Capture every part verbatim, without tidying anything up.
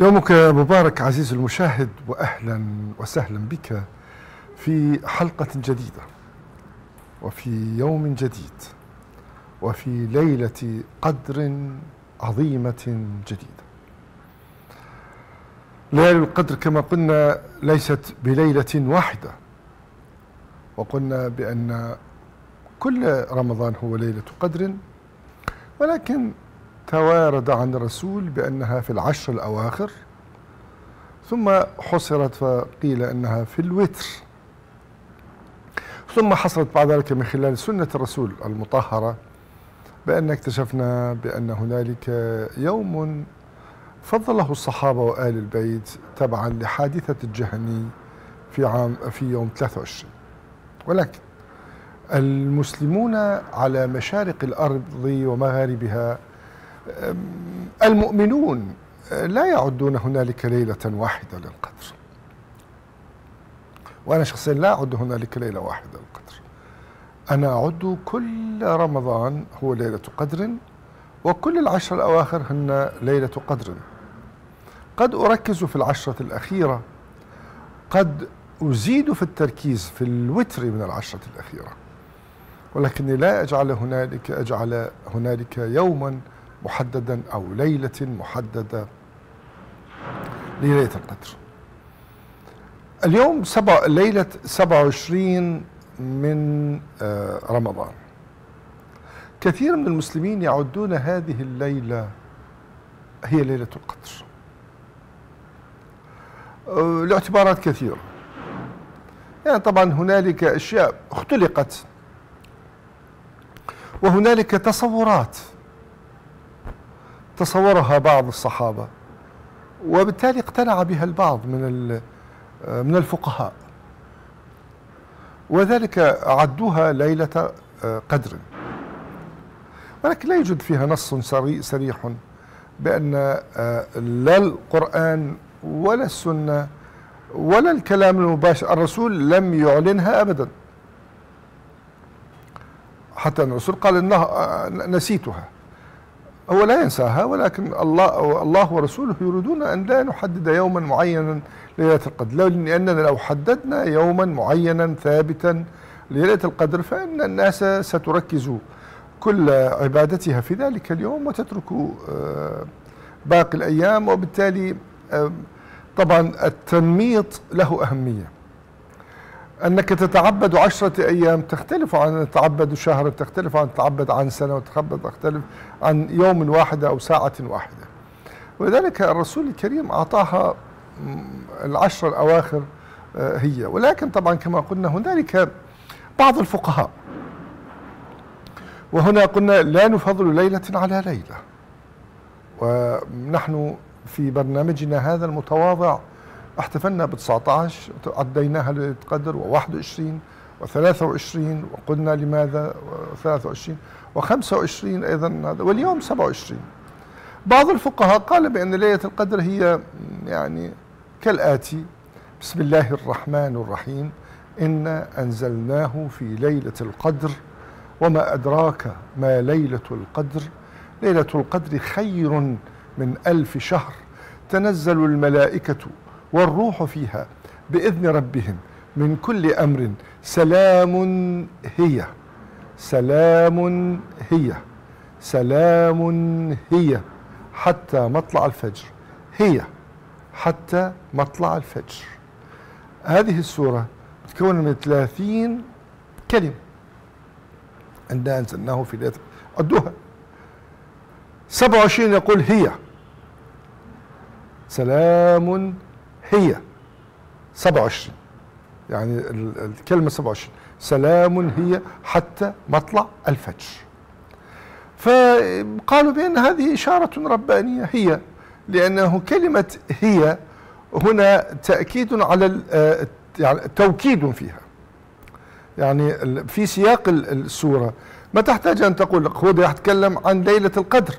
يومك مبارك عزيزي المشاهد، وأهلا وسهلا بك في حلقة جديدة وفي يوم جديد وفي ليلة قدر عظيمة جديدة. ليلة القدر كما قلنا ليست بليلة واحدة، وقلنا بأن كل رمضان هو ليلة قدر، ولكن توارد عن الرسول بأنها في العشر الأواخر، ثم حصرت فقيل أنها في الوتر، ثم حصلت بعد ذلك من خلال سنة الرسول المطهرة بأن اكتشفنا بأن هنالك يوم فضله الصحابة وآل البيت تبعا لحادثة الجهني في عام في يوم ثلاثة وعشرين. ولكن المسلمون على مشارق الأرض ومغاربها المؤمنون لا يعدون هنالك ليلة واحدة للقدر، وأنا شخصيا لا أعد هنالك ليلة واحدة للقدر. أنا أعد كل رمضان هو ليلة قدر، وكل العشر الأواخر هن ليلة قدر. قد أركز في العشرة الأخيرة، قد أزيد في التركيز في الوتر من العشرة الأخيرة، ولكني لا أجعل هنالك أجعل هنالك يوما محددا أو ليلة محددة لليلة القدر. اليوم سبع ليلة سبعة وعشرين من رمضان. كثير من المسلمين يعدون هذه الليلة هي ليلة القدر لاعتبارات كثيرة. يعني طبعا هنالك أشياء اختلقت، وهنالك تصورات تصورها بعض الصحابة، وبالتالي اقتنع بها البعض من من الفقهاء، وذلك عدوها ليلة قدر، ولكن لا يوجد فيها نص صريح بأن لا القرآن ولا السنة ولا الكلام المباشر الرسول لم يعلنها أبدا، حتى أن الرسول قال إنه نسيتها. هو لا ينساها، ولكن الله الله ورسوله يريدون أن لا نحدد يوما معينا ليلة القدر، لأننا لو حددنا يوما معينا ثابتا ليلة القدر فإن الناس ستركز كل عبادتها في ذلك اليوم وتترك باقي الأيام، وبالتالي طبعا التنميط له أهمية. أنك تتعبد عشرة أيام تختلف عن تتعبد شهر، تختلف عن تتعبد عن سنة، وتختلف عن يوم واحد أو ساعة واحدة. ولذلك الرسول الكريم أعطاها العشر الأواخر هي. ولكن طبعا كما قلنا هنالك بعض الفقهاء، وهنا قلنا لا نفضل ليلة على ليلة، ونحن في برنامجنا هذا المتواضع احتفلنا ب تسعة عشر، عديناها ليلة قدر وواحد وعشرين وثلاثة وعشرين، وقلنا لماذا ثلاثة وعشرين وخمسة وعشرين أيضا، واليوم سبعة وعشرين. بعض الفقهاء قال بأن ليلة القدر هي يعني كالآتي: بسم الله الرحمن الرحيم، إنا أنزلناه في ليلة القدر وما أدراك ما ليلة القدر، ليلة القدر خير من ألف شهر، تنزل الملائكة والروح فيها بإذن ربهم من كل أمر، سلام هي سلام هي سلام هي حتى مطلع الفجر، هي حتى مطلع الفجر. هذه السورة تتكون من ثلاثين كلمة، عندنا أنزلناه في ليلة عدوها. سبعة وعشرين يقول هي سلام هي سبعة وعشرين، يعني الكلمة سبعة وعشرين سلام هي حتى مطلع الفجر. فقالوا بأن هذه إشارة ربانية، هي لأنه كلمة هي هنا تأكيد على يعني توكيد فيها، يعني في سياق السورة ما تحتاج أن تقول هو يتكلم عن ليلة القدر.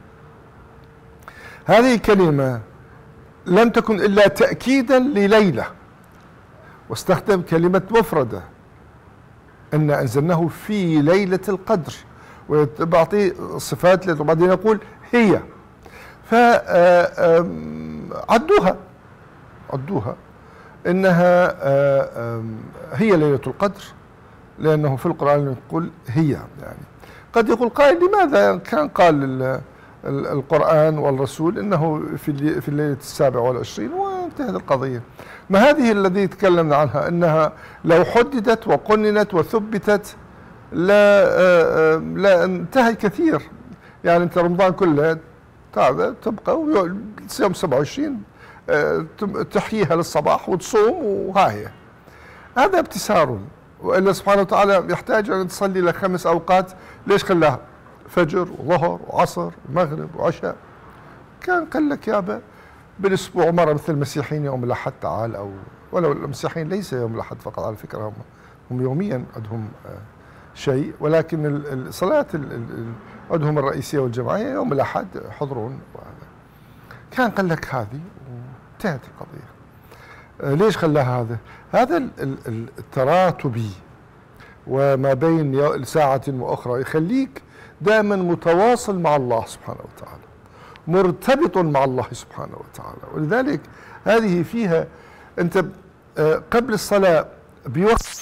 هذه كلمة لم تكن إلا تأكيدا لليلة، واستخدم كلمة مفردة، إن أنزلناه في ليلة القدر، وبعطي صفات، وبعدين يقول هي. فعدوها عدوها إنها هي ليلة القدر، لأنه في القرآن يقول هي. يعني قد يقول قائل لماذا كان قال القرآن والرسول إنه في في الليلة السابعة والعشرين وانتهت القضية؟ ما هذه الذي تكلمنا عنها أنها لو حددت وقننت وثبتت لا لا انتهى كثير. يعني أنت رمضان كله تبقى يوم سبعة وعشرين تحييها للصباح وتصوم وها هي. هذا ابتسار، وإلا سبحانه وتعالى يحتاج أن تصلي لك خمس أوقات، ليش خلاها فجر وظهر وعصر ومغرب وعشاء؟ كان قال لك يابا بالأسبوع مرة مثل المسيحيين يوم الأحد تعال، أو ولو المسيحيين ليس يوم الأحد فقط على فكرة، هم هم يوميا عندهم شيء، ولكن الصلاة عندهم الرئيسية والجماعية يوم الأحد يحضرون. كان قال لك هذه وانتهت القضية. ليش خلاها هذا؟ هذا التراتبي وما بين ساعة وأخرى يخليك دائما متواصل مع الله سبحانه وتعالى، مرتبط مع الله سبحانه وتعالى. ولذلك هذه فيها أنت قبل الصلاة بوقت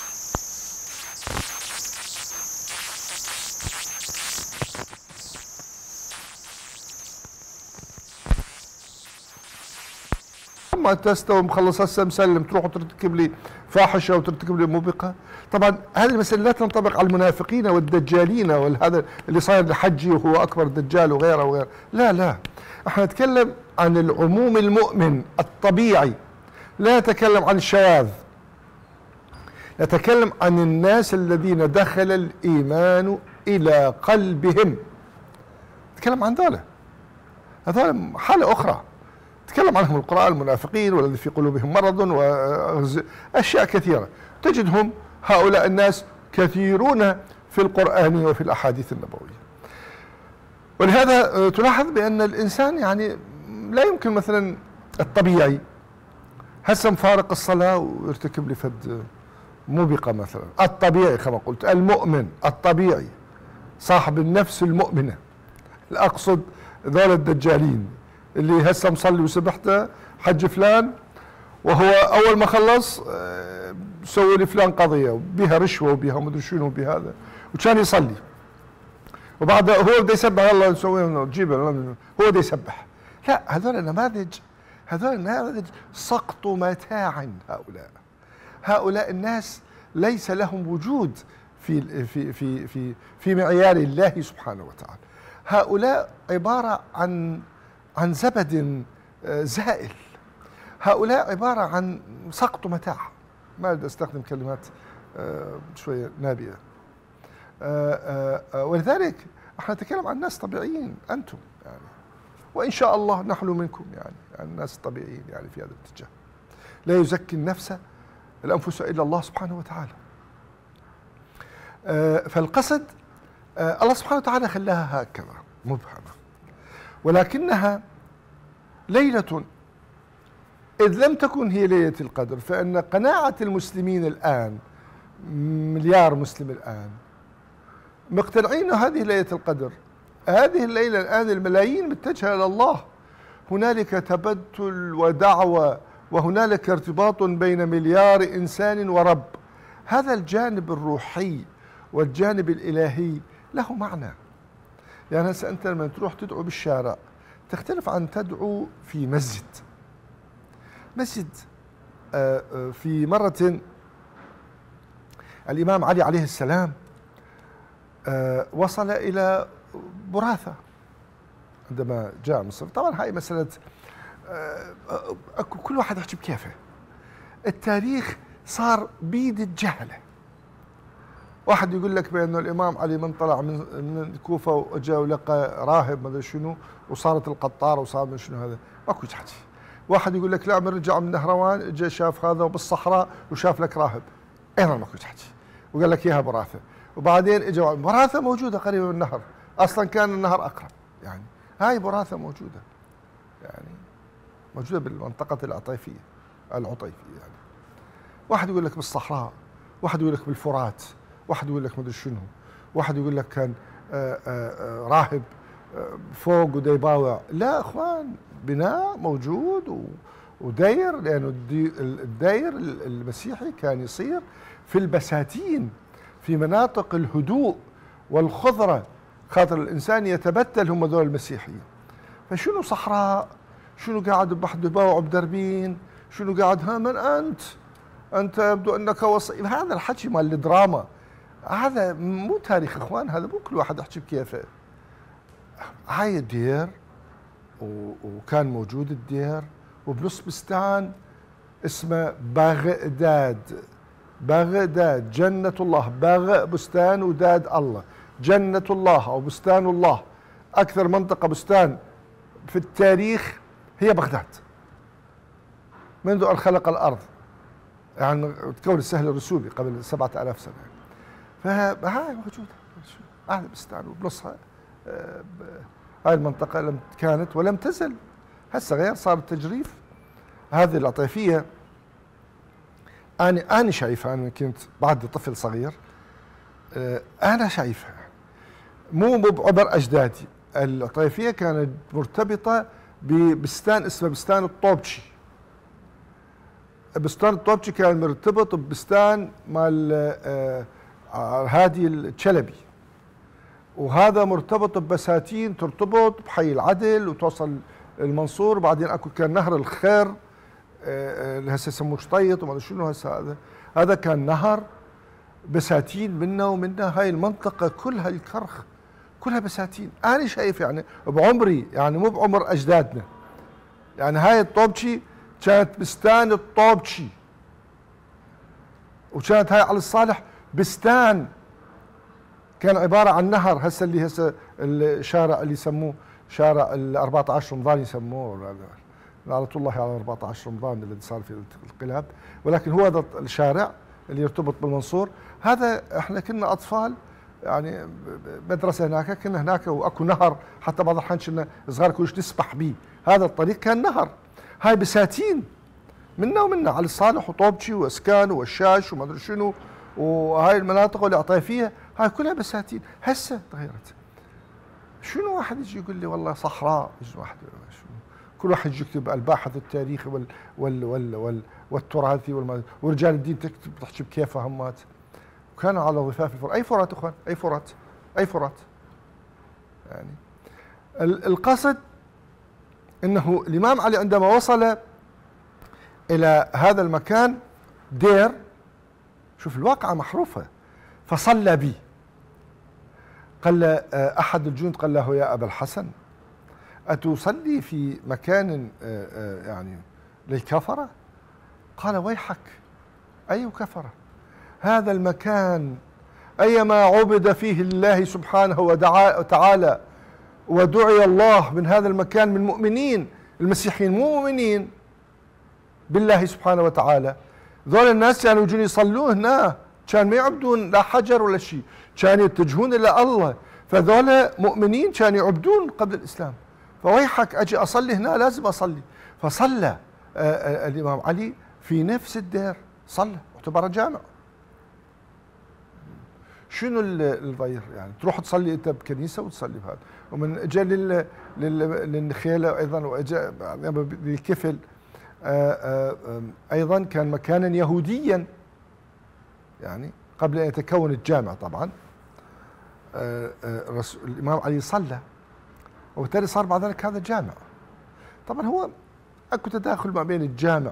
ما تستوي مخلص هسه مسلم تروح وترتكب لي فاحشه وترتكب لي موبقه. طبعا هذه المساله لا تنطبق على المنافقين والدجالين والهذا اللي صاير لحجي وهو اكبر دجال وغيره وغيره، لا لا، احنا نتكلم عن العموم المؤمن الطبيعي، لا نتكلم عن الشواذ، نتكلم عن الناس الذين دخل الايمان الى قلبهم، نتكلم عن ذولا، هذول حاله اخرى تكلم عنهم القرآن، المنافقين والذي في قلوبهم مرض وأشياء كثيرة. تجدهم هؤلاء الناس كثيرون في القرآن وفي الأحاديث النبوية. ولهذا تلاحظ بأن الإنسان يعني لا يمكن مثلا الطبيعي هسه مفارق الصلاة ويرتكب لي فد موبقة مثلا. الطبيعي كما قلت المؤمن الطبيعي صاحب النفس المؤمنة، لا أقصد ذول الدجالين اللي هسه مصلي وسبحته حج فلان وهو اول ما خلص سووا لي فلان قضيه وبها رشوه وبها مدري شنو وبهذا، وكان يصلي وبعد هو بده يسبح الله نسوي تجيبه هو بده يسبح. لا، هذول نماذج، هذول نماذج سقط متاع. هؤلاء هؤلاء الناس ليس لهم وجود في في في في في معيار الله سبحانه وتعالى. هؤلاء عباره عن عن زبد زائل، هؤلاء عبارة عن سقط متاع. ما بدي استخدم كلمات شوية نابية. ولذلك احنا نتكلم عن ناس طبيعيين انتم يعني، وان شاء الله نحن منكم يعني، يعني الناس الطبيعيين يعني في هذا الاتجاه. لا يزكي النفس الانفس الا الله سبحانه وتعالى. فالقصد الله سبحانه وتعالى خلاها هكذا مبهمة، ولكنها ليلة إذ لم تكن هي ليلة القدر، فإن قناعة المسلمين الآن مليار مسلم الآن مقتنعين هذه ليلة القدر. هذه الليلة الآن الملايين متجهة إلى الله، هنالك تبتل ودعوة وهنالك ارتباط بين مليار إنسان ورب. هذا الجانب الروحي والجانب الإلهي له معنى. يعني هسه أنت لما تروح تدعو بالشارع تختلف عن تدعو في مسجد. مسجد في مرة الإمام علي عليه السلام وصل إلى براثة عندما جاء مصر. طبعا هاي مسألة كل واحد يحكي بكيفه. التاريخ صار بيد الجهلة. واحد يقول لك بأنه الإمام علي من طلع من من الكوفة وجاء ولقى راهب ماذا شنو وصارت القطارة وصار من شنو هذا، ماكو حكي. واحد يقول لك لا من رجع من نهروان جاء شاف هذا بالصحراء وشاف لك راهب، أيضا ماكو حكي، وقال لك إياها براثة. وبعدين اجوا براثة موجودة قريبة من النهر، أصلا كان النهر أقرب، يعني هاي براثة موجودة، يعني موجودة بالمنطقة العطيفية العطيفية يعني. واحد يقول لك بالصحراء، واحد يقول لك بالفرات، واحد يقول لك مدري شنو، واحد يقول لك كان آآ آآ راهب فوق ودا يباوع. لا اخوان، بناء موجود و وداير، لانه الداير المسيحي كان يصير في البساتين، في مناطق الهدوء والخضره، خاطر الانسان يتبتل، هم ذول المسيحيين. فشنو صحراء؟ شنو قاعد بحد يباوع بدربين؟ شنو قاعد ها من انت؟ انت يبدو انك وصي. هذا الحكي مال الدراما، هذا مو تاريخ اخوان، هذا مو كل واحد يحكي بكيفه. هاي الدير وكان موجود الدير، وبنص بستان اسمه بغداد. بغداد جنة الله، بغ بستان وداد الله، جنة الله أو بستان الله. أكثر منطقة بستان في التاريخ هي بغداد منذ أن خلق الأرض، يعني تكون السهل الرسوبي قبل سبعة آلاف سنة. فهاي موجودة هذا بستان، وبنصها هاي المنطقة لم كانت ولم تزل، هسه غير صار التجريف. هذه العطيفية أنا أنا شايفها، أنا كنت بعد طفل صغير، أنا شايفها مو بعبر أجدادي. العطيفية كانت مرتبطة ببستان اسمه بستان الطوبشي. بستان الطوبشي كان مرتبط ببستان مال هادي الشلبي، وهذا مرتبط ببساتين ترتبط بحي العدل وتوصل المنصور. وبعدين اكو كان نهر الخير اللي هسه يسموه شطيط وما ادري شنو. هسه هذا هذا كان نهر بساتين منا ومنا. هاي المنطقه كلها الكرخ كلها بساتين. انا شايف يعني بعمري، يعني مو بعمر اجدادنا، يعني هاي الطوبشي كانت بستان الطوبشي، وكانت هاي على الصالح بستان كان عبارة عن نهر. هسه اللي هسه الشارع اللي يسموه شارع ال أربعة عشر رمضان يسموه، لعنة الله على أربعة عشر رمضان الذي صار في الانقلاب، ولكن هو هذا الشارع اللي يرتبط بالمنصور. هذا احنا كنا اطفال، يعني مدرسة هناك، كنا هناك واكو نهر، حتى بعض الاحيان كنا صغار كلش نسبح به. هذا الطريق كان نهر. هاي بساتين منا ومنا على الصالح وطوبشي واسكان ووشاش وما ادري شنو، وهاي المناطق اللي عطيفيها هاي كلها بساتين. هسه تغيرت. شنو واحد يجي يقول لي والله صحراء؟ يجي واحد شنو؟ كل واحد يجي يكتب الباحث التاريخي وال وال وال وال والتراثي والم... ورجال الدين تكتب تحكي بكيفها همات. وكانوا على ضفاف الفرات. اي فرات اخوان؟ اي فرات؟ اي فرات؟ يعني القصد انه الامام علي عندما وصل الى هذا المكان دير، شوف الواقعة محروفة، فصلى بي. قال له أحد الجند قال له يا أبا الحسن أتصلي في مكان يعني للكفرة؟ قال ويحك، أي كفرة؟ هذا المكان أيما عبد فيه الله سبحانه وتعالى ودعي الله من هذا المكان من مؤمنين. المسيحيين مو مؤمنين بالله سبحانه وتعالى. ذول الناس كانوا يجون يصلون هنا، كان ما يعبدون لا حجر ولا شيء، كانوا يتجهون الى الله. فذول مؤمنين كانوا يعبدون قبل الاسلام. فويحك اجي اصلي هنا، لازم اصلي. فصلى الامام علي في نفس الدير، صلى، اعتبره جامع. شنو الضير يعني؟ تروح تصلي انت بكنيسه وتصلي بهذا. ومن اجى لل للنخيله ايضا، واجى للكفل أيضا كان مكانا يهوديا، يعني قبل أن يتكون الجامع طبعا. الإمام علي صلى، وبالتالي صار بعد ذلك هذا جامع. طبعا هو أكو تداخل ما بين الجامع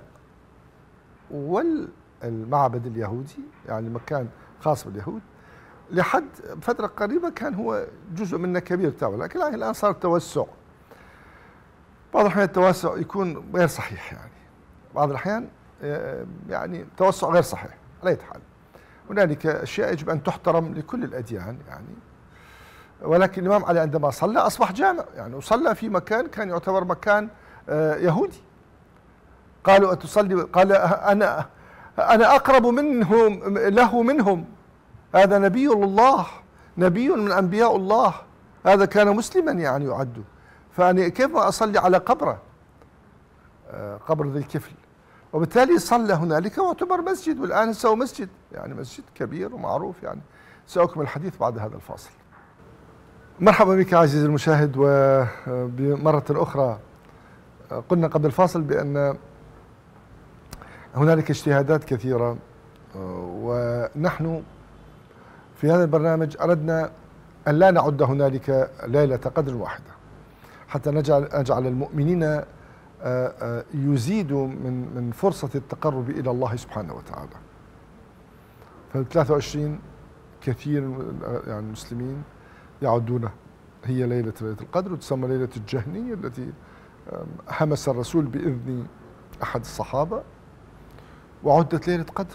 والمعبد اليهودي، يعني مكان خاص باليهود. لحد فترة قريبة كان هو جزء منه كبير تاعه، لكن الآن صار توسع. بعض الأحيان التوسع يكون غير صحيح، يعني بعض الأحيان يعني توسع غير صحيح. على أي حال هنالك أشياء يجب أن تحترم لكل الأديان يعني. ولكن الإمام علي عندما صلى أصبح جامع، يعني وصلى في مكان كان يعتبر مكان يهودي. قالوا أتصلي؟ قال أنا أنا أقرب منهم له منهم، هذا نبي الله، نبي من أنبياء الله، هذا كان مسلما يعني يعد. فأنا كيف أصلي على قبره، قبر ذي الكفل؟ وبالتالي صلى هنالك واعتبر مسجد، والآن سوى مسجد، يعني مسجد كبير ومعروف. يعني سأكمل الحديث بعد هذا الفاصل. مرحبا بك عزيزي المشاهد، وبمرة أخرى قلنا قبل الفاصل بأن هنالك اجتهادات كثيرة، ونحن في هذا البرنامج أردنا أن لا نعد هنالك ليلة قدر واحدة حتى نجعل نجعل المؤمنين يزيدوا من من فرصة التقرب إلى الله سبحانه وتعالى. فالثلاثة وعشرين كثير يعني المسلمين يعدونها هي ليلة ليلة القدر، وتسمى ليلة الجهنية التي همس الرسول بإذن أحد الصحابة وعدت ليلة قدر.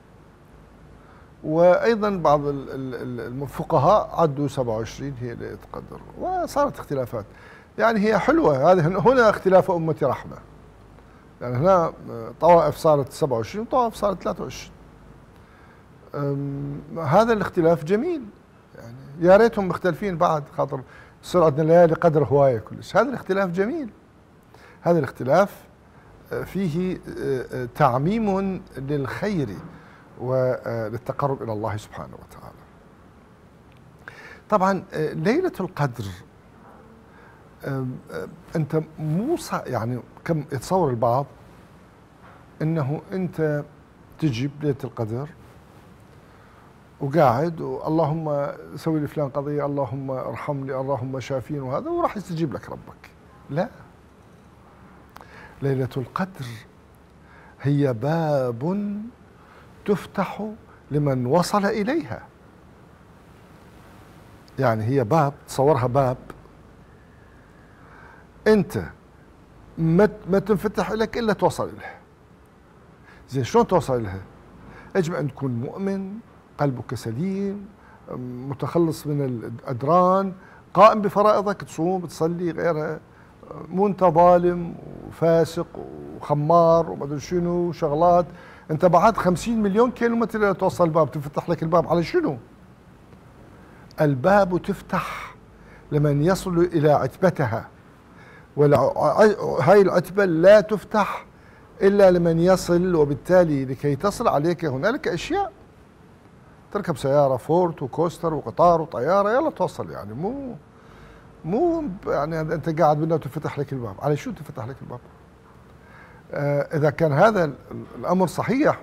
وأيضا بعض الفقهاء عدوا سبعة وعشرين هي ليلة قدر، وصارت اختلافات. يعني هي حلوة، هذه هنا اختلاف أمة رحمة. يعني هنا طوائف صارت سبعة وعشرين وطوائف صارت ثلاثة وعشرين. هذا الاختلاف جميل، يعني يا ريتهم مختلفين بعد خاطر يصير عندنا ليالي قدر هواية كلش. هذا الاختلاف جميل، هذا الاختلاف فيه تعميم للخير وللتقرب إلى الله سبحانه وتعالى. طبعا ليلة القدر أنت مو يعني كم يتصور البعض أنه أنت تجيب ليلة القدر وقاعد اللهم سوي لي فلان قضية، اللهم ارحمني، اللهم شافين، وهذا وراح يستجيب لك ربك. لا، ليلة القدر هي باب تفتح لمن وصل إليها. يعني هي باب، تصورها باب أنت ما ما تنفتح لك إلا توصل إليها. زين شلون توصل إليها؟ يجب أن تكون مؤمن، قلبك سليم، متخلص من الأدران، قائم بفرائضك، تصوم تصلي غيرها، مو انت ظالم وفاسق وخمار وما ادري شنو شغلات. انت بعد خمسين مليون كيلومتر توصل الباب، تفتح لك الباب على شنو؟ الباب تفتح لمن يصل الى عتبتها، وهاي العتبة لا تفتح الا لمن يصل، وبالتالي لكي تصل عليك هنالك اشياء. تركب سيارة فورت وكوستر وقطار وطيارة يلا توصل، يعني مو مو يعني انت قاعد منه وتفتح لك الباب. على شو تفتح لك الباب؟ آه اذا كان هذا الامر صحيح،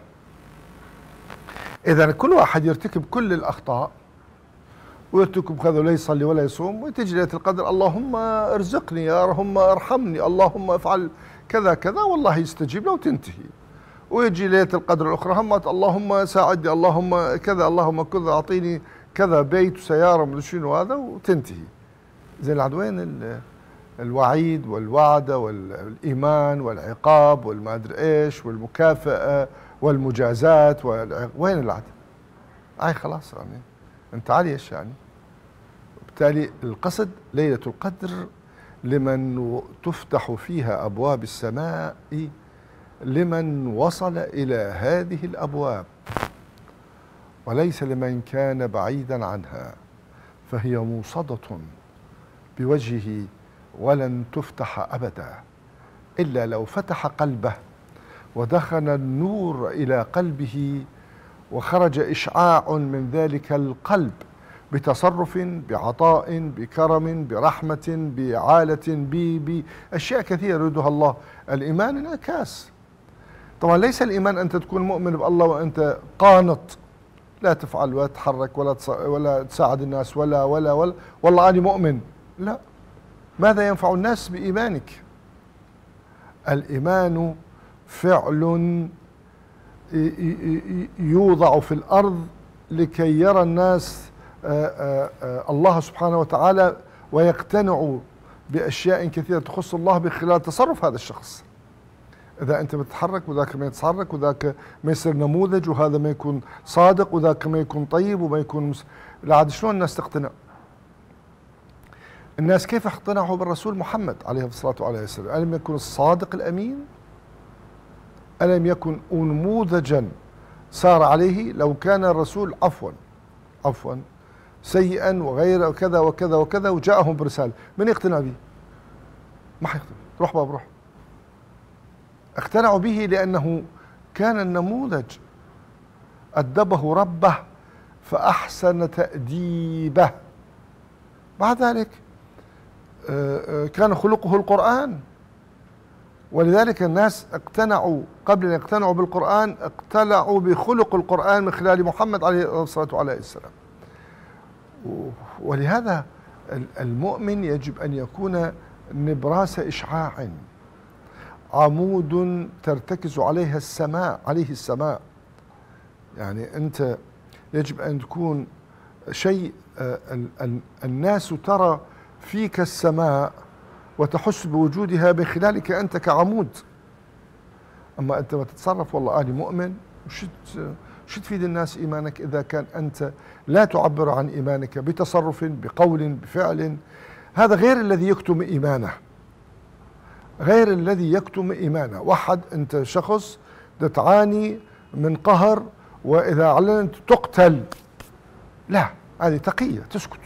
اذا كل واحد يرتكب كل الاخطاء ويرتكب كذا ولا يصلي ولا يصوم، وتجي ليله القدر اللهم ارزقني، اللهم ارحمني، اللهم افعل كذا كذا، والله يستجيب له وتنتهي. ويجي ليله القدر الاخرى همت اللهم ساعدني، اللهم كذا، اللهم كذا، اعطيني كذا بيت وسياره ومدري شنو هذا، وتنتهي. زين عاد وين الوعيد والوعد والايمان والعقاب والما ادري ايش والمكافاه والمجازات، وين العد؟ اي خلاص يعني انت عليش يعني. بالتالي القصد ليله القدر لمن تفتح فيها ابواب السماء، لمن وصل الى هذه الابواب، وليس لمن كان بعيدا عنها، فهي موصده بوجهه ولن تفتح أبدا إلا لو فتح قلبه ودخل النور إلى قلبه، وخرج إشعاع من ذلك القلب بتصرف، بعطاء، بكرم، برحمة، بعالة، بأشياء كثيرة يريدها الله. الإيمان انعكاس. طبعا ليس الإيمان أنت تكون مؤمن بالله وأنت قانط، لا تفعل ولا تتحرك ولا ولا تساعد الناس ولا ولا ولا والله أنا مؤمن. لا، ماذا ينفع الناس بإيمانك؟ الإيمان فعل يوضع في الأرض لكي يرى الناس الله سبحانه وتعالى ويقتنعوا بأشياء كثيرة تخص الله بخلال تصرف هذا الشخص. إذا أنت بتتحرك وذاك ما يتحرك، وذاك ما يصير نموذج، وهذا ما يكون صادق، وذاك ما يكون طيب وما يكون مس... لا عاد شلون الناس تقتنع؟ الناس كيف اقتنعوا بالرسول محمد عليه الصلاة والسلام؟ ألم يكن الصادق الأمين؟ ألم يكن نموذجا سار عليه؟ لو كان الرسول عفوا عفوا سيئا وغير وكذا وكذا وكذا وجاءهم برسالة، من يقتنع به؟ ما حيقتنع. روح باب روح. اقتنعوا به لأنه كان النموذج، أدبه ربه فأحسن تأديبه، بعد ذلك كان خلقه القرآن، ولذلك الناس اقتنعوا قبل أن يقتنعوا بالقرآن اقتنعوا بخلق القرآن من خلال محمد عليه الصلاة والسلام. ولهذا المؤمن يجب أن يكون نبراس إشعاع، عمود ترتكز عليها السماء عليه السماء. يعني أنت يجب أن تكون شيء الناس ترى فيك السماء وتحس بوجودها بخلالك أنت كعمود. أما أنت ما تتصرف والله أنا مؤمن، وش شو تفيد الناس إيمانك إذا كان أنت لا تعبر عن إيمانك بتصرف بقول بفعل؟ هذا غير الذي يكتم إيمانه، غير الذي يكتم إيمانه. واحد أنت شخص تعاني من قهر وإذا أعلنت تقتل، لا، هذه تقية تسكت.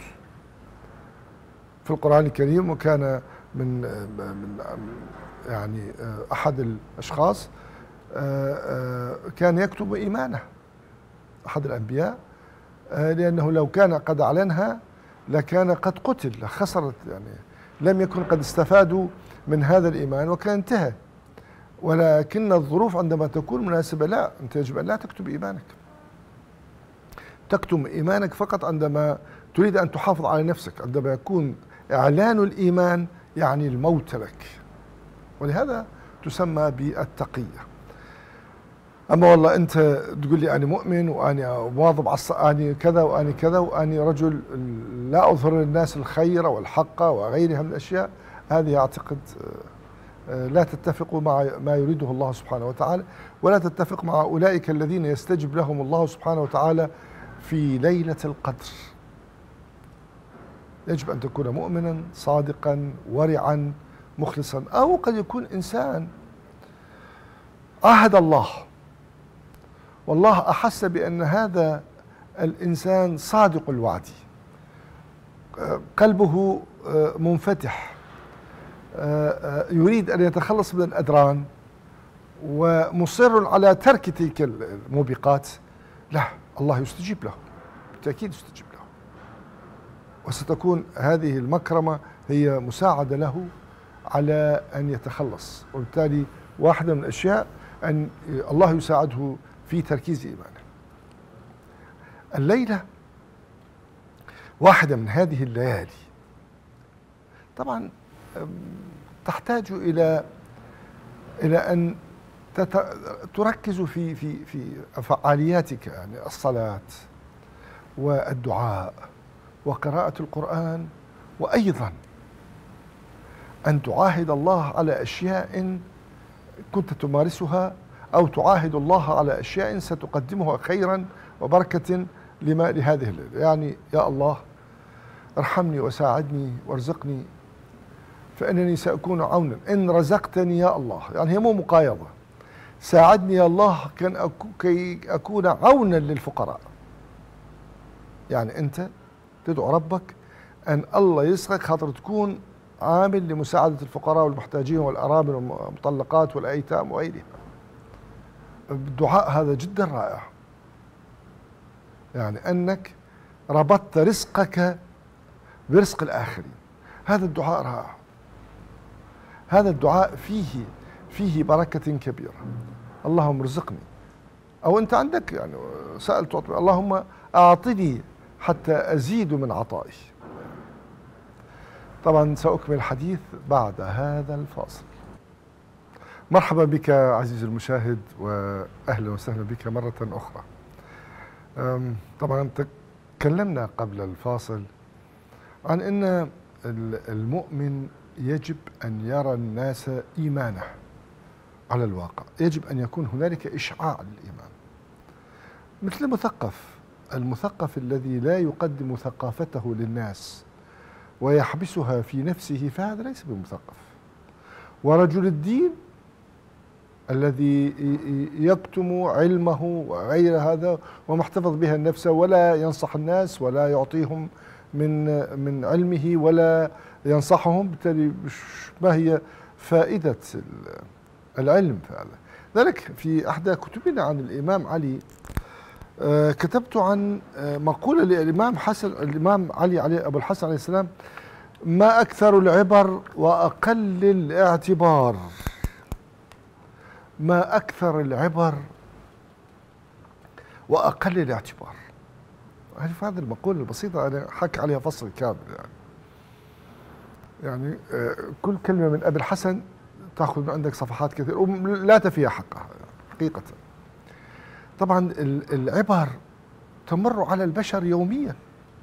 في القرآن الكريم وكان من من يعني أحد الأشخاص كان يكتم إيمانه، أحد الأنبياء، لأنه لو كان قد أعلنها لكان قد قتل، خسرت، يعني لم يكن قد استفادوا من هذا الإيمان وكان انتهى. ولكن الظروف عندما تكون مناسبة لا، أنت يجب أن لا تكتم إيمانك. تكتم إيمانك فقط عندما تريد أن تحافظ على نفسك، عندما يكون إعلان الإيمان يعني الموت لك، ولهذا تسمى بالتقية. أما والله أنت تقول لي أنا مؤمن وأنا مواظب على أنا كذا وأنا كذا وأنا رجل لا أظهر للناس الخير والحق وغيرها من الأشياء، هذه أعتقد لا تتفق مع ما يريده الله سبحانه وتعالى، ولا تتفق مع أولئك الذين يستجب لهم الله سبحانه وتعالى في ليلة القدر. يجب أن تكون مؤمنا صادقا ورعا مخلصا. أو قد يكون إنسان عاهد الله والله أحس بأن هذا الإنسان صادق الوعد، قلبه منفتح، يريد أن يتخلص من الأدران ومصر على ترك تلك الموبقات، لا، الله يستجيب له، بالتأكيد يستجيب له، وستكون هذه المكرمة هي مساعدة له على أن يتخلص. وبالتالي واحدة من الأشياء أن الله يساعده في تركيز إيمانه. الليلة واحدة من هذه الليالي طبعا تحتاج إلى إلى أن تركز في في في فعالياتك، يعني الصلاة والدعاء وقراءة القرآن، وأيضا أن تعاهد الله على أشياء كنت تمارسها، أو تعاهد الله على أشياء ستقدمها خيرا وبركة لما لهذه الليلة. يعني يا الله ارحمني وساعدني وارزقني فإنني سأكون عونا إن رزقتني يا الله. يعني هي مو مقايضة، ساعدني يا الله كي أكون عونا للفقراء. يعني أنت تدعو ربك أن الله يسرك خاطر تكون عامل لمساعدة الفقراء والمحتاجين والأرامل والمطلقات والأيتام وغيرها. الدعاء هذا جدا رائع، يعني أنك ربطت رزقك برزق الآخرين. هذا الدعاء رائع، هذا الدعاء فيه فيه بركة كبيرة. اللهم ارزقني، أو أنت عندك يعني سأل تعطي، اللهم أعطني حتى أزيد من عطائي. طبعا سأكمل الحديث بعد هذا الفاصل. مرحبا بك عزيزي المشاهد، وأهلا وسهلا بك مرة أخرى. طبعا تكلمنا قبل الفاصل عن أن المؤمن يجب أن يرى الناس إيمانه على الواقع، يجب أن يكون هنالك إشعاع للإيمان، مثل المثقف المثقف الذي لا يقدم ثقافته للناس ويحبسها في نفسه، فهذا ليس بمثقف. ورجل الدين الذي يكتم علمه وغير هذا ومحتفظ بها النفس ولا ينصح الناس ولا يعطيهم من من علمه ولا ينصحهم، بالتالي ما هي فائدة العلم فعلا؟ ذلك في أحدى كتبنا عن الإمام علي آه كتبت عن آه مقولة للإمام حسن الإمام علي علي أبو الحسن عليه السلام: ما أكثر العبر وأقل الاعتبار. ما أكثر العبر وأقل الاعتبار. هذه المقولة البسيطة أنا حكي عليها فصل كامل يعني. يعني آه كل كلمة من أبي الحسن تأخذ من عندك صفحات كثير ولا تفيها حقها حقيقة. طبعا العبر تمر على البشر يوميا،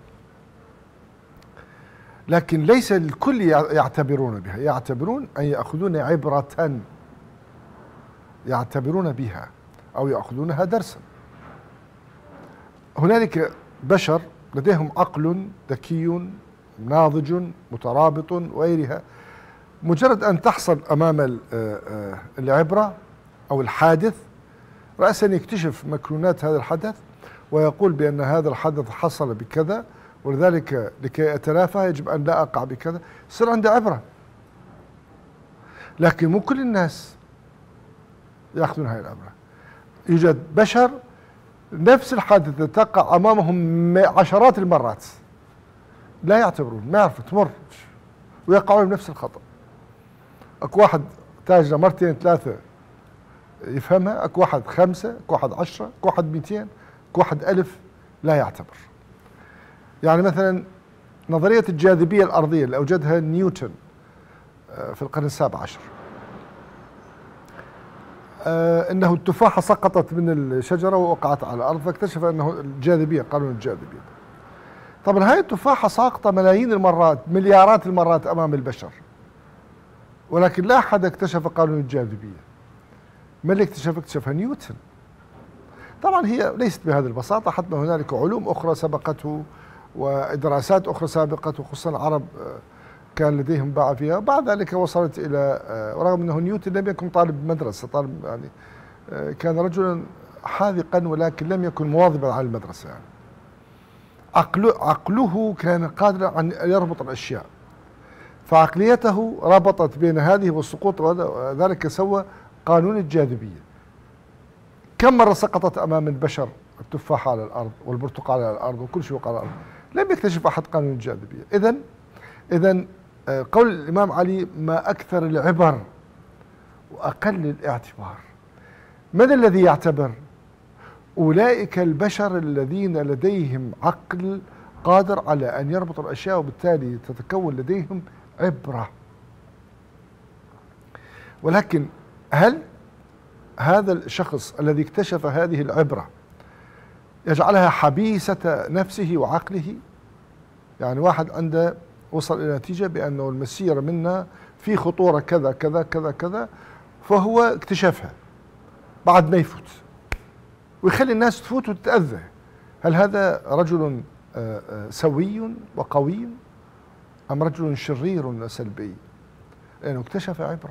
لكن ليس الكل يعتبرون بها، يعتبرون أن يأخذون عبرة يعتبرون بها أو يأخذونها درسا. هنالك بشر لديهم عقل ذكي ناضج مترابط وغيرها، مجرد أن تحصل أمام العبرة أو الحادث رأسا يكتشف مكنونات هذا الحدث ويقول بأن هذا الحدث حصل بكذا، ولذلك لكي أتلافى يجب أن لا أقع بكذا، يصير عنده عبرة. لكن مو كل الناس يأخذون هذه العبرة. يوجد بشر نفس الحادثة تقع أمامهم عشرات المرات لا يعتبرون، ما يعرفوا، تمر ويقعون بنفس الخطأ. اكو واحد تاجره مرتين ثلاثة يفهمها، اكو واحد خمسة، اكو واحد عشرة، اكو واحد مئتين، اكو واحد ألف لا يعتبر. يعني مثلا نظرية الجاذبية الأرضية اللي أوجدها نيوتن في القرن السابع عشر، أنه التفاحة سقطت من الشجرة ووقعت على الأرض فاكتشف أنه الجاذبية، قانون الجاذبية. طبعا هاي التفاحة ساقطة ملايين المرات، مليارات المرات أمام البشر، ولكن لا أحد اكتشف قانون الجاذبية. من اللي اكتشف؟ اكتشفها نيوتن. طبعا هي ليست بهذه البساطة، حتى هنالك علوم أخرى سبقته ودراسات أخرى سابقته، خصوصا العرب كان لديهم باع فيها. بعد ذلك وصلت إلى، ورغم أنه نيوتن لم يكن طالب مدرسة، طالب يعني كان رجلا حاذقا ولكن لم يكن مواظبا على المدرسة. يعني عقله, عقله كان قادرا أن يربط الأشياء، فعقليته ربطت بين هذه والسقوط، وذلك سوى قانون الجاذبية. كم مرة سقطت أمام البشر التفاحة على الأرض والبرتقال على الأرض وكل شيء على الأرض، لم يكتشف أحد قانون الجاذبية. إذن إذن قول الإمام علي: ما أكثر العبر وأقل الاعتبار. من الذي يعتبر؟ أولئك البشر الذين لديهم عقل قادر على أن يربط الأشياء، وبالتالي تتكون لديهم عبرة. ولكن هل هذا الشخص الذي اكتشف هذه العبرة يجعلها حبيسة نفسه وعقله؟ يعني واحد عنده وصل إلى نتيجة بأنه المسيرة منا في خطورة كذا كذا كذا كذا، فهو اكتشفها بعد ما يفوت ويخلي الناس تفوت وتتأذى. هل هذا رجل سوي وقوي أم رجل شرير وسلبي؟ لأنه اكتشف عبرة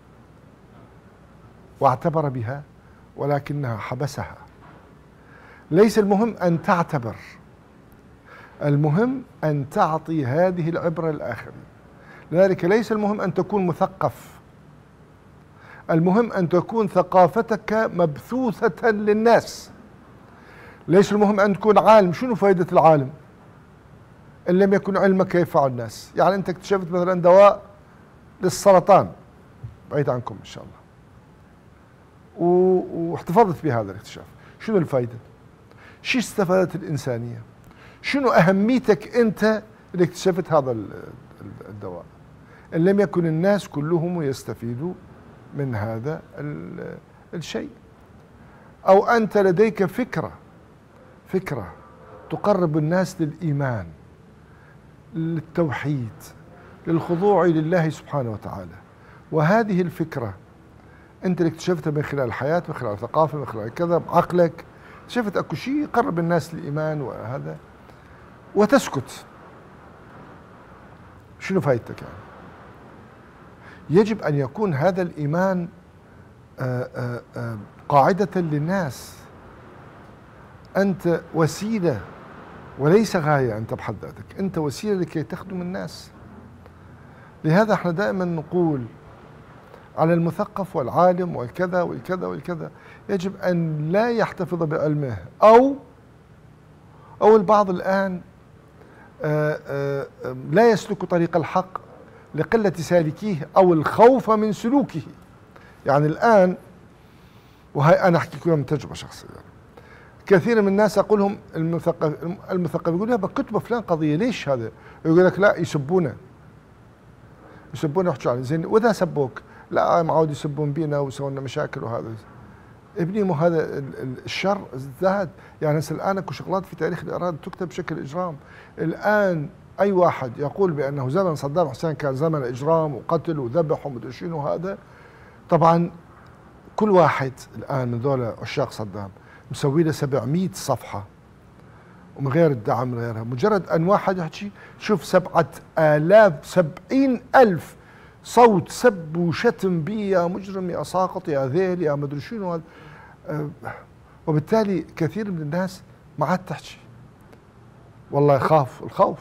واعتبر بها، ولكنها حبسها. ليس المهم أن تعتبر، المهم أن تعطي هذه العبرة للآخرين. لذلك ليس المهم أن تكون مثقف، المهم أن تكون ثقافتك مبثوثة للناس. ليس المهم أن تكون عالم. شنو فائدة العالم إن لم يكن علمك ينفع الناس؟ يعني أنت اكتشفت مثلا دواء للسرطان، بعيد عنكم إن شاء الله، واحتفظت بهذا الاكتشاف، شنو الفائدة؟ شو استفادت الإنسانية؟ شنو أهميتك أنت اللي اكتشفت هذا الدواء إن لم يكن الناس كلهم يستفيدوا من هذا الشيء؟ أو أنت لديك فكرة فكرة تقرب الناس للإيمان، للتوحيد، للخضوع لله سبحانه وتعالى، وهذه الفكرة أنت اللي اكتشفتها من خلال الحياة، من خلال الثقافة، من خلال كذا، بعقلك شفت أكو شيء يقرب الناس للإيمان وهذا، وتسكت. شنو فايدتك يعني؟ يجب أن يكون هذا الإيمان آآ آآ قاعدة للناس. أنت وسيلة وليس غاية أنت بحد ذاتك، أنت وسيلة لكي تخدم الناس. لهذا احنا دائما نقول على المثقف والعالم والكذا والكذا والكذا يجب أن لا يحتفظ بعلمه أو أو البعض الآن آآ آآ لا يسلك طريق الحق لقلة سالكيه أو الخوف من سلوكه. يعني الآن، وهي أنا أحكي لكم من تجربة شخصية، كثير من الناس أقول لهم المثقف المثقف يقول لها بكتب فلان قضية، ليش هذا؟ يقول لك لا يسبونا يسبونا يحكوا علينا زين، وإذا سبوك لا معود يسبون بينا ويسوون لنا مشاكل وهذا. ابني مو هذا الشر ازداد. يعني هسه الآن اكو شغلات في تاريخ الإيران تكتب بشكل إجرام. الآن أي واحد يقول بأنه زمن صدام حسين كان زمن إجرام وقتل وذبح ومدري شنو هذا، طبعا كل واحد الآن من ذولا عشاق صدام مسوي له سبعمئة صفحة ومن غير الدعم من غيرها، مجرد أن واحد يحكي شوف سبعة آلاف سبعين ألف صوت سب وشتم بي يا مجرم يا ساقط يا ذيل يا مدري شنو هذا. أه وبالتالي كثير من الناس ما عاد تحكي، والله يخاف الخوف.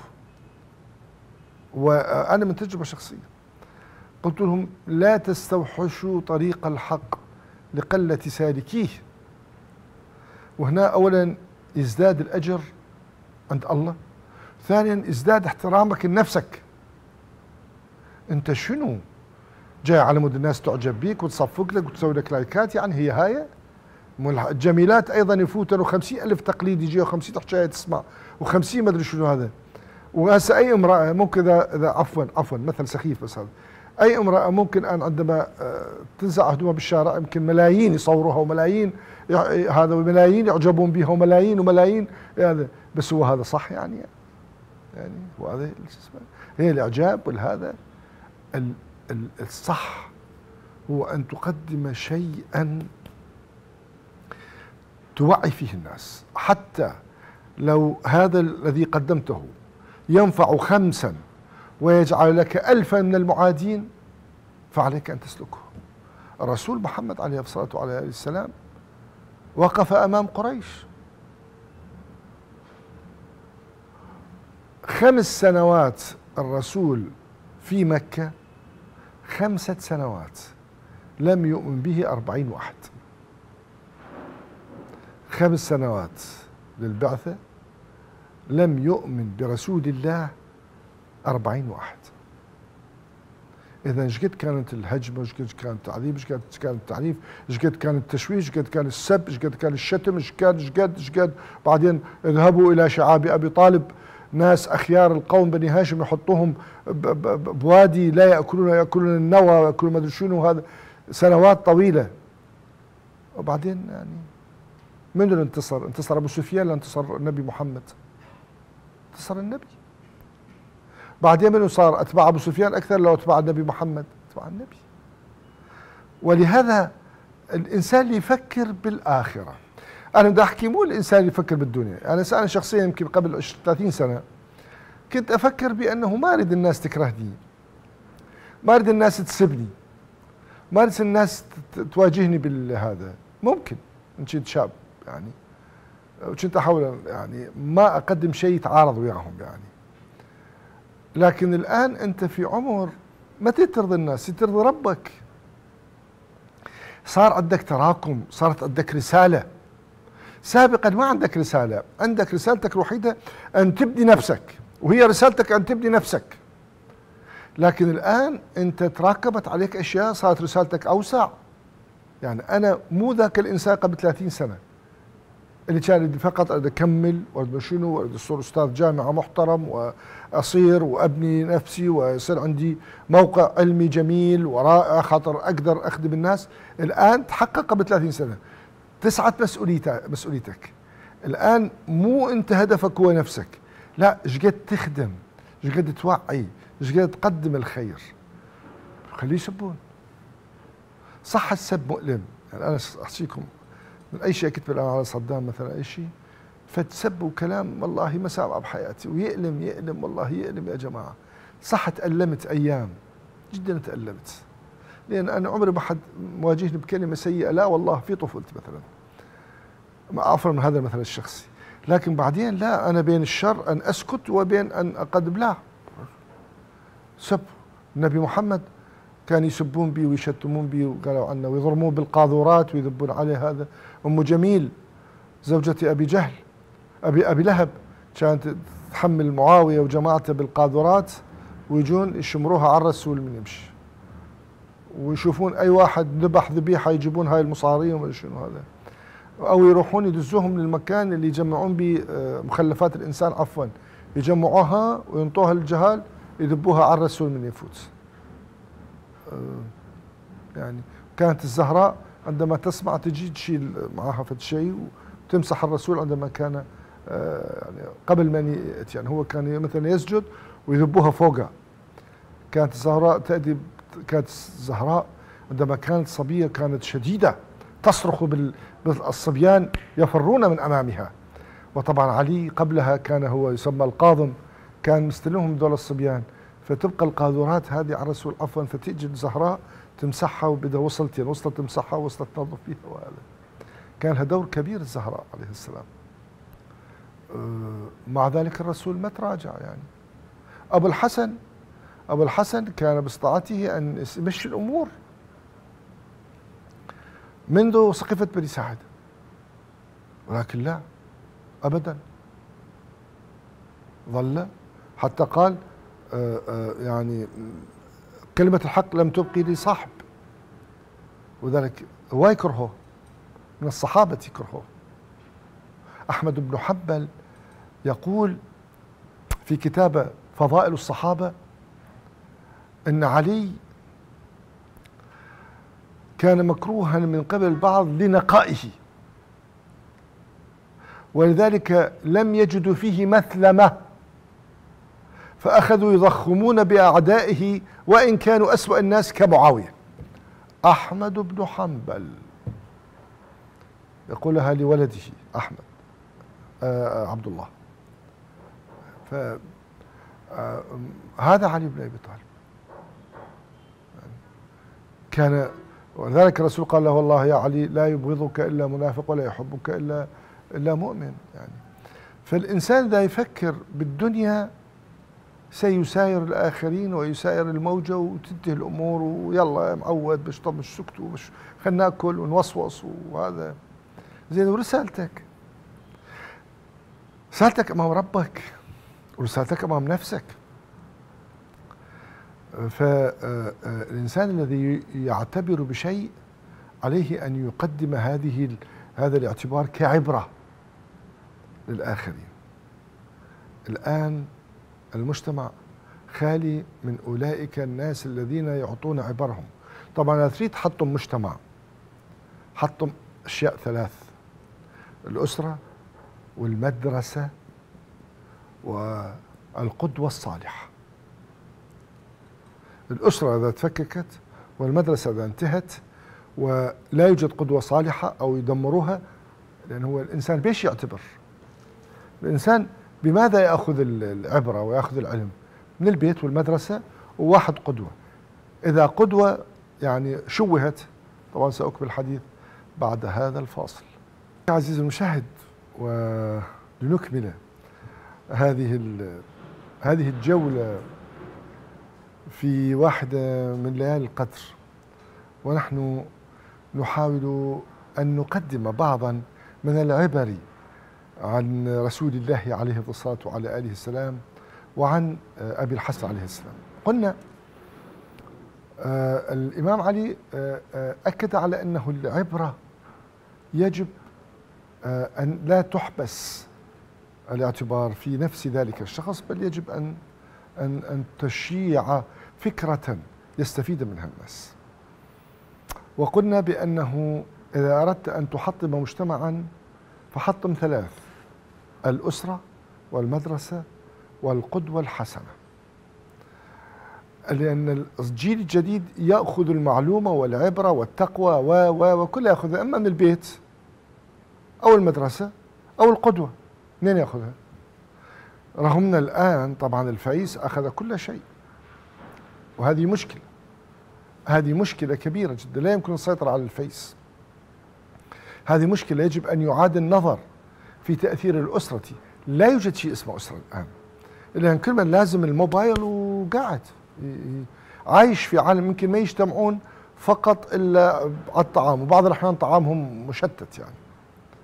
وأنا من تجربة شخصية قلت لهم لا تستوحشوا طريق الحق لقلة سالكيه. وهنا أولا يزداد الأجر عند الله، ثانيا يزداد احترامك لنفسك. أنت شنو جاي على مود الناس تعجب بيك وتصفق لك وتسوي لك لايكات؟ يعني هي هاي الجميلات أيضا يفوتن وخمسين ألف تقليد يجي وخمسين حكاية تسمع وخمسين ما أدري شنو هذا. وهسه أي امرأة ممكن إذا إذا عفوا عفوا مثل سخيف بس هذا، أي امرأة ممكن أن عندما تنزع هدومها بالشارع يمكن ملايين يصوروها وملايين هذا وملايين يعجبون بها وملايين وملايين هذا. بس هو هذا صح يعني؟ يعني هو هذا هي الإعجاب والهذا الصح هو أن تقدم شيئا توعي فيه الناس، حتى لو هذا الذي قدمته ينفع خمسا ويجعل لك ألفا من المعادين فعليك أن تسلكه. الرسول محمد عليه الصلاة والسلام وقف أمام قريش خمس سنوات، الرسول في مكة خمسة سنوات لم يؤمن به أربعين واحد. خمس سنوات للبعثة لم يؤمن برسول الله أربعين واحد. إذا ايش قد كانت الهجمة، ايش قد كان التعذيب، ايش قد كان التعنيف، ايش قد كان التشويش، ايش قد كان السب، ايش قد كان الشتم، ايش قد ايش قد ايش قد بعدين اذهبوا إلى شعاب أبي طالب، ناس أخيار القوم بني هاشم يحطوهم بوادي لا يأكلون يأكلون النوى ويأكلون ما أدري شنو، هذا سنوات طويلة. وبعدين يعني من اللي انتصر؟ انتصر أبو سفيان ولا انتصر النبي محمد؟ انتصر النبي. بعدين منو صار أتباع أبو سفيان أكثر لو أتباع النبي محمد؟ أتباع النبي. ولهذا الإنسان اللي يفكر بالآخرة، أنا بدي أحكي مو الإنسان اللي يفكر بالدنيا. يعني أنا شخصيا يمكن قبل ثلاثين سنة كنت أفكر بأنه ما أريد الناس تكرهني، ما أريد الناس تسبني، ما أريد الناس تواجهني بالهذا. ممكن إن كنت شاب يعني وكنت أحاول يعني ما أقدم شيء يتعارض وياهم يعني. لكن الآن أنت في عمر ما ترضي الناس، ترضي ربك. صار عندك تراكم، صارت عندك رسالة. سابقا ما عندك رسالة، عندك رسالتك الوحيدة أن تبني نفسك، وهي رسالتك أن تبني نفسك. لكن الآن أنت تراكمت عليك أشياء، صارت رسالتك أوسع. يعني أنا مو ذاك الإنسان قبل ثلاثين سنة اللي كان فقط أريد أكمل وأريد شنو وأريد أصير أستاذ جامعة محترم وأصير وأبني نفسي ويصير عندي موقع علمي جميل ورائع خاطر أقدر أخدم الناس. الآن تحقق قبل ثلاثين سنة، تسعة مسؤوليتك مسؤوليتك الآن مو أنت هدفك هو نفسك، لا، ايش قد تخدم، ايش قد توعي، ايش قد تقدم الخير. خليه يسبون. صح السب مؤلم، يعني أنا أحكيكم من أي شيء كتب الآن على صدام مثلا أي شيء فتسب وكلام والله ما سامع بحياتي ويألم يألم والله يألم يا جماعة. صح تألمت أيام جدا، تألمت لأن أنا عمري ما حد مواجهني بكلمة سيئة، لا والله في طفولتي مثلا ما أفر من هذا المثل الشخصي. لكن بعدين لا، أنا بين الشر أن أسكت وبين أن أقدم. لا، سب النبي محمد كان يسبون بي ويشتمون بي وقالوا عنه ويضرمون بالقاذورات ويذبون عليه. هذا أم جميل زوجة أبي جهل أبي أبي لهب كانت تحمل معاوية وجماعته بالقاذورات ويجون يشمروها على الرسول من يمشي، ويشوفون أي واحد ذبح ذبيحة يجيبون هاي المصارين وما شنو هذا، أو يروحون يدزوهم للمكان اللي يجمعون به مخلفات الإنسان، عفوا يجمعوها وينطوها للجهال يذبوها على الرسول من يفوت. يعني كانت الزهراء عندما تسمع تجي تشيل معها فد شيء وتمسح الرسول عندما كان يعني قبل ما يأتي، يعني هو كان مثلا يسجد ويذبوها فوقه. كانت الزهراء تأدي، كانت الزهراء عندما كانت صبية كانت شديدة تصرخ بالصبيان يفرون من أمامها. وطبعا علي قبلها كان هو يسمى القاضم، كان مستلمهم دول الصبيان، فتبقى القاذورات هذه على الرسول عفوا، فتيجي الزهراء تمسحها وبدها وصلتين، وصلت تمسحها وصلت تنظف فيها. وهذا كان لها دور كبير الزهراء عليه السلام. مع ذلك الرسول ما تراجع. يعني أبو الحسن أبو الحسن كان باستطاعته أن يمشي الأمور منذ سقيفة بني ساعد، ولكن لا أبدا، ظل حتى قال آآ آآ يعني كلمة الحق لم تبقي لي صاحب، وذلك هو يكرهه، من الصحابة يكرهه. أحمد بن حنبل يقول في كتاب فضائل الصحابة أن علي كان مكروها من قبل البعض لنقائه، ولذلك لم يجدوا فيه مثلمة، فأخذوا يضخمون بأعدائه وإن كانوا أسوأ الناس كمعاوية. أحمد بن حنبل يقولها لولده أحمد آه عبد الله. فهذا علي بن أبي طالب كان، ولذلك الرسول قال له والله يا علي لا يبغضك إلا منافق ولا يحبك إلا إلا مؤمن. يعني فالإنسان إذا يفكر بالدنيا سيساير الآخرين ويساير الموجة وتنتهي الأمور، ويلا معود باش طب مش سكتوا مش خلينا ناكل ونوصوص وهذا زين. ورسالتك رسالتك أمام ربك ورسالتك أمام نفسك. فالإنسان الذي يعتبر بشيء عليه أن يقدم هذه هذا الاعتبار كعبرة للآخرين. الآن المجتمع خالي من أولئك الناس الذين يعطون عبرهم. طبعا إذا تريد تحطم مجتمع حطم أشياء ثلاث: الأسرة والمدرسة والقدوة الصالحة. الأسرة إذا تفككت والمدرسة إذا انتهت ولا يوجد قدوة صالحة أو يدمروها، لأن هو الإنسان بيش يعتبر؟ الإنسان بماذا يأخذ العبرة ويأخذ العلم؟ من البيت والمدرسة وواحد قدوة. إذا قدوة يعني شوهت، طبعا سأكمل الحديث بعد هذا الفاصل. عزيزي المشاهد، ولنكمل هذه هذه الجولة في واحدة من ليالي القدر، ونحن نحاول أن نقدم بعضا من العبر عن رسول الله عليه الصلاة وعلى آله السلام وعن أبي الحسن عليه السلام. قلنا آه الإمام علي آه آه أكد على أنه العبرة يجب آه أن لا تحبس الاعتبار في نفس ذلك الشخص، بل يجب أن أن أن تشيع فكرة يستفيد منها الناس. وقلنا بأنه إذا أردت أن تحطم مجتمعا فحطم ثلاث: الأسرة والمدرسة والقدوة الحسنة، لأن الجيل الجديد يأخذ المعلومة والعبرة والتقوى و و وكلها يأخذها إما من البيت أو المدرسة أو القدوة. منين يأخذها؟ رغم الآن طبعا الفيس أخذ كل شيء، وهذه مشكلة، هذه مشكلة كبيرة جدا، لا يمكن السيطرة على الفيس. هذه مشكلة يجب أن يعاد النظر في تأثير الأسرة. لا يوجد شيء اسمه أسرة الآن، لأن كل من لازم الموبايل وقاعد عايش في عالم يمكن ما يجتمعون فقط إلا على الطعام، وبعض الأحيان طعامهم مشتت. يعني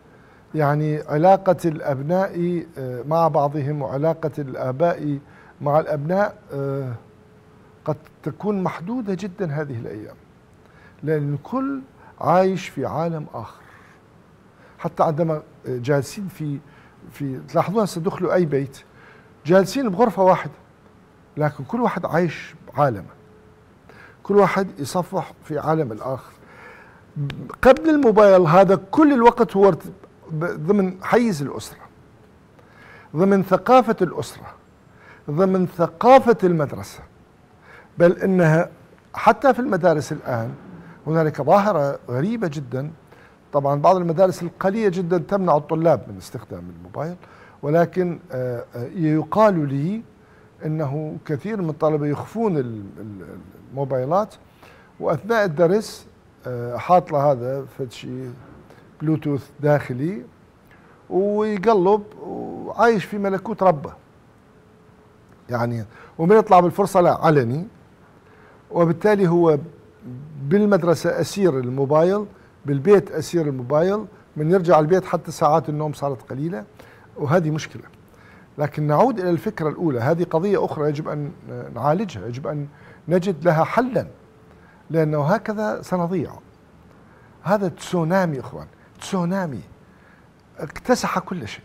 يعني علاقة الأبناء مع بعضهم وعلاقة الآباء مع الأبناء قد تكون محدودة جدا هذه الأيام، لأن الكل عايش في عالم آخر. حتى عندما جالسين في في تلاحظون سدخلوا أي بيت جالسين بغرفة واحدة، لكن كل واحد عايش بعالمه، كل واحد يصفح في عالم الآخر. قبل الموبايل هذا كل الوقت هو ضمن حيز الأسرة، ضمن ثقافة الأسرة، ضمن ثقافة المدرسة، بل إنها حتى في المدارس الآن هنالك ظاهرة غريبة جدا. طبعا بعض المدارس القليلة جدا تمنع الطلاب من استخدام الموبايل، ولكن يقال لي انه كثير من الطلبة يخفون الموبايلات، واثناء الدرس حاط له هذا شيء بلوتوث داخلي ويقلب وعايش في ملكوت ربه يعني، ومن يطلع بالفرصة لا علني، وبالتالي هو بالمدرسة أسير الموبايل، بالبيت أسير الموبايل، من يرجع البيت حتى ساعات النوم صارت قليلة، وهذه مشكلة. لكن نعود إلى الفكرة الأولى، هذه قضية أخرى يجب أن نعالجها، يجب أن نجد لها حلا، لأنه هكذا سنضيع. هذا تسونامي إخوان، تسونامي اكتسح كل شيء.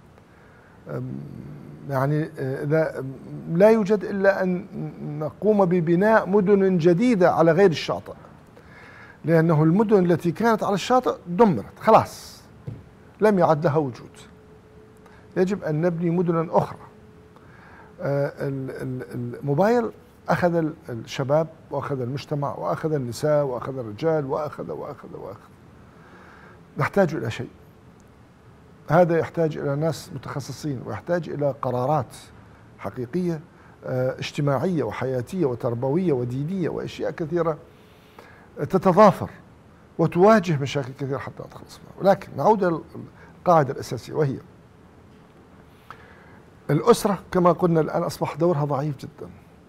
يعني إذا لا يوجد إلا أن نقوم ببناء مدن جديدة على غير الشاطئ، لأنه المدن التي كانت على الشاطئ دمرت خلاص، لم يعد لها وجود. يجب أن نبني مدنا أخرى. الموبايل أخذ الشباب وأخذ المجتمع وأخذ النساء وأخذ الرجال وأخذ وأخذ وأخذ. نحتاج إلى شيء، هذا يحتاج إلى ناس متخصصين، ويحتاج إلى قرارات حقيقية اجتماعية وحياتية وتربوية ودينية وأشياء كثيرة تتضافر وتواجه مشاكل كثيرة حتى نتخلص منها. ولكن نعود إلى القاعدة الأساسية، وهي الأسرة كما قلنا الآن أصبح دورها ضعيف جدا،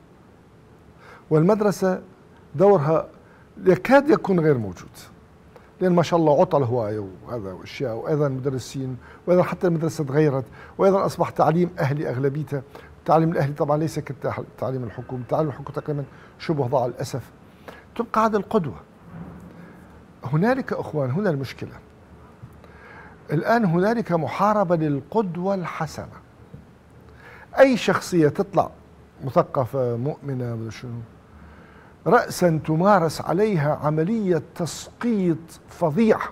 والمدرسة دورها يكاد يكون غير موجود، لأن ما شاء الله عطل هواية وهذا وأشياء، وأيضا مدرسين، وأيضا حتى المدرسة تغيرت، وأيضا أصبح تعليم أهلي أغلبيته. التعليم الأهلي طبعا ليس كالتعليم الحكومي، التعليم الحكومي تقريبا شبه ضاع للأسف. تبقى هذا القدوة. هنالك أخوان هنا المشكلة، الآن هنالك محاربة للقدوة الحسنة. أي شخصية تطلع مثقفة مؤمنة من شنو رأسا تمارس عليها عملية تسقيط فظيعة،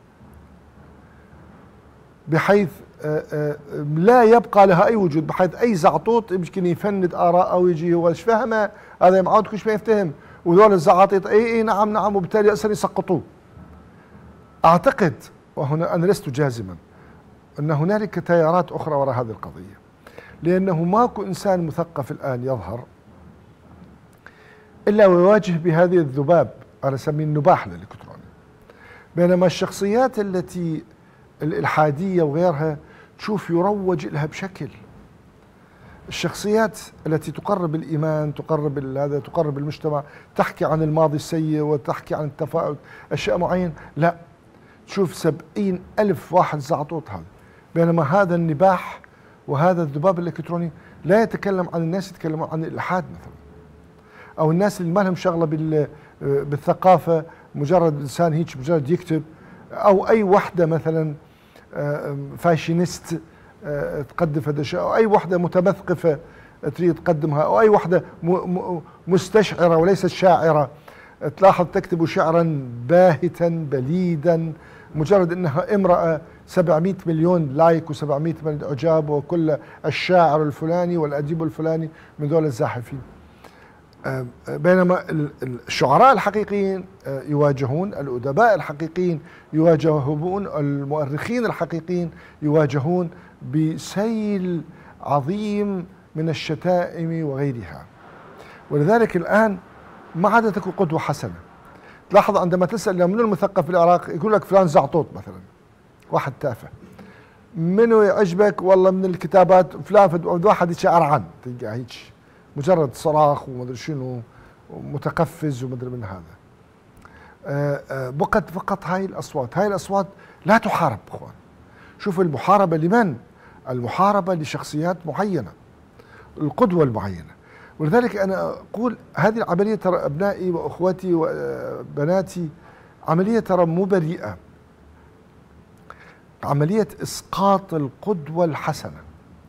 بحيث لا يبقى لها أي وجود، بحيث أي زعطوط يمكن يفند آراء أو يجي هو ايش فهمه، هذا معود كلش ما يفتهم، وذول الزعاطيط اي اي نعم نعم، وبالتالي أصلا يسقطوه. أعتقد، وهنا أنا لست جازما، أن هنالك تيارات أخرى وراء هذه القضية، لأنه ماكو إنسان مثقف الآن يظهر إلا ويواجه بهذه الذباب، أنا أسميه النباح الإلكتروني. بينما الشخصيات التي الإلحادية وغيرها تشوف يروج لها بشكل، الشخصيات التي تقرب الإيمان، تقرب هذا، تقرب المجتمع، تحكي عن الماضي السيء وتحكي عن التفاؤل أشياء معينة، لا تشوف سبعين ألف واحد زعطوط هذا. بينما هذا النباح وهذا الذباب الإلكتروني لا يتكلم عن الناس، يتكلمون عن الإلحاد مثلا، أو الناس اللي ما لهم شغلة بالثقافة، مجرد إنسان هيك مجرد يكتب، أو أي وحدة مثلا فاشينيست تقدم هذا الشيء، أو أي وحدة متمثقفة تريد تقدمها، أو أي وحدة مستشعرة وليست شاعرة تلاحظ تكتب شعرا باهتا بليدا، مجرد أنها امرأة سبعمئة مليون لايك وسبعمئة مليون إعجاب، وكل الشاعر الفلاني والأديب الفلاني من دول الزاحفين. بينما الشعراء الحقيقيين يواجهون، الأدباء الحقيقيين يواجهون، المؤرخين الحقيقيين يواجهون بسيل عظيم من الشتائم وغيرها. ولذلك الآن ما عاد تكون قدوة حسنة. تلاحظ عندما تسأل من المثقف في العراق يقول لك فلان زعطوط مثلا، واحد تافه. منو يعجبك؟ والله من الكتابات فلان، واحد شعر عن تلقى هيك مجرد صراخ ومدري شنو ومتقفز ومدري من هذا. بقت فقط هاي الأصوات، هاي الأصوات لا تحارب اخوان. شوف المحاربة لمن؟ المحاربة لشخصيات معينة، القدوة المعينة. ولذلك أنا أقول هذه العملية ترى أبنائي وأخواتي وبناتي عملية ترى مو بريئة، عملية إسقاط القدوة الحسنة.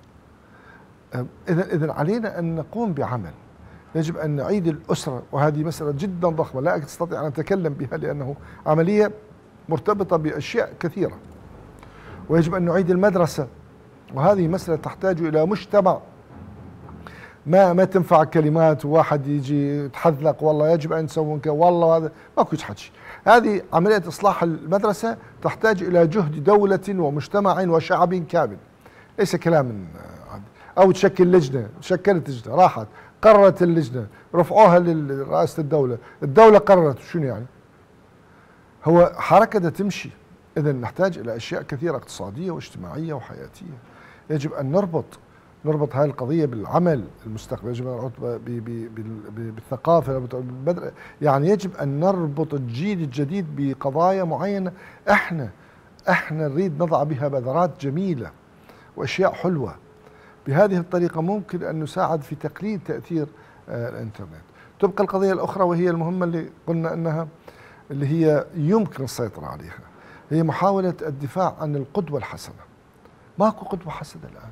إذا إذا علينا أن نقوم بعمل، يجب أن نعيد الأسرة، وهذه مسألة جدا ضخمة لا أستطيع أن أتكلم بها لأنه عملية مرتبطة بأشياء كثيرة. ويجب أن نعيد المدرسة، وهذه مسألة تحتاج إلى مجتمع. ما ما تنفع كلمات وواحد يجي يتحذلق والله يجب أن نسوي كذا والله هذا ماكو شيء. هذه عملية إصلاح المدرسة تحتاج إلى جهد دولة ومجتمع وشعب كامل، ليس كلام عادي. أو تشكل لجنة، شكلت لجنة راحت قررت اللجنة رفعوها لرئاسة الدولة، الدولة قررت شنو يعني؟ هو حركة تمشي. إذا نحتاج إلى أشياء كثيرة اقتصادية واجتماعية وحياتية. يجب أن نربط نربط هذه القضية بالعمل المستقبل، يجب أن نربط بالثقافة، يعني يجب أن نربط الجيل الجديد بقضايا معينة احنا احنا نريد نضع بها بذرات جميلة وأشياء حلوة. بهذه الطريقة ممكن أن نساعد في تقليل تأثير الإنترنت. تبقى القضية الأخرى وهي المهمة اللي قلنا أنها اللي هي يمكن السيطرة عليها، هي محاولة الدفاع عن القدوة الحسنة. ماكو قدوة حسنة الآن،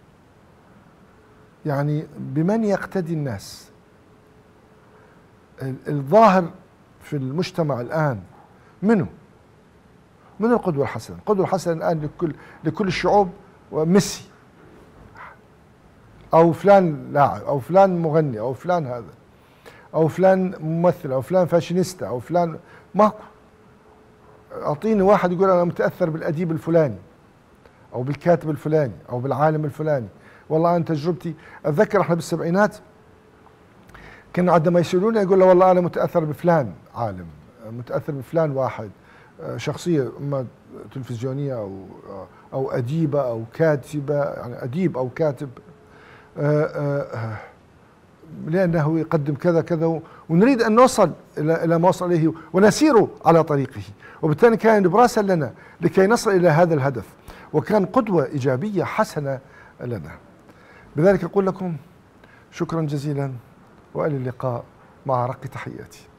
يعني بمن يقتدي الناس؟ الظاهر في المجتمع الآن منه من القدوة الحسنة؟ القدوة الحسنة الآن لكل لكل الشعوب وميسي أو فلان لاعب أو فلان مغني أو فلان هذا أو فلان ممثل أو فلان فاشينيستا أو فلان. ماكو. أعطيني واحد يقول أنا متأثر بالأديب الفلاني أو بالكاتب الفلاني أو بالعالم الفلاني. والله أنا تجربتي أتذكر إحنا بالسبعينات كنا عندما يسألونا يقول له والله أنا متأثر بفلان عالم، متأثر بفلان واحد، شخصية إما تلفزيونية أو أو أديبة أو كاتبة، يعني أديب أو كاتب، لأنه يقدم كذا كذا ونريد أن نوصل إلى إلى ما وصل إليه ونسير على طريقه. وبالتالي كان نبراسا لنا لكي نصل إلى هذا الهدف، وكان قدوة إيجابية حسنة لنا. بذلك أقول لكم شكرا جزيلا وإلى اللقاء مع رق تحياتي.